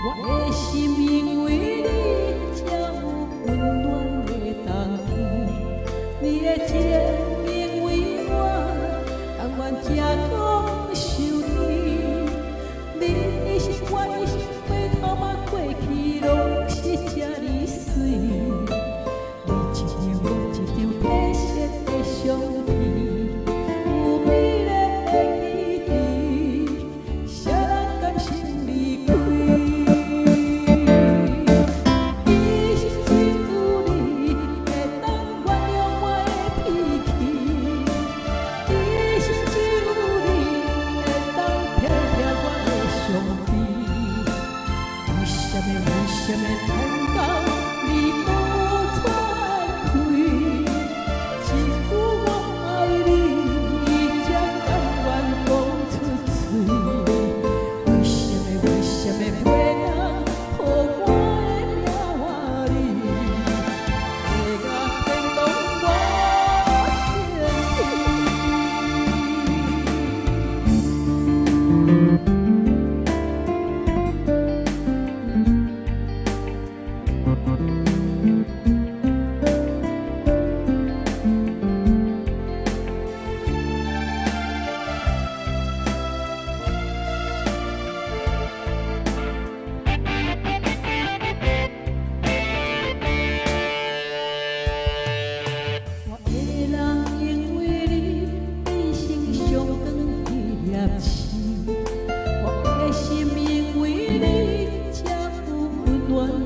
我的心因为你才有温暖的冬天，你的情因为我甘愿吃苦受甜，你一生我一生回头嘛过去拢是这呢水，你一张我一张褪色的相片，有美丽的记忆，谁人甘心离开？一生只有你会当原谅我的脾气，一生只有你会当撇撇我的伤悲。为什么等到你无再开？一句我爱你才甘愿讲出嘴。为什么袂当予我的名换你，会甲变动我身体？我的人因为你一生上长的业痴，我的心因为你才有温暖。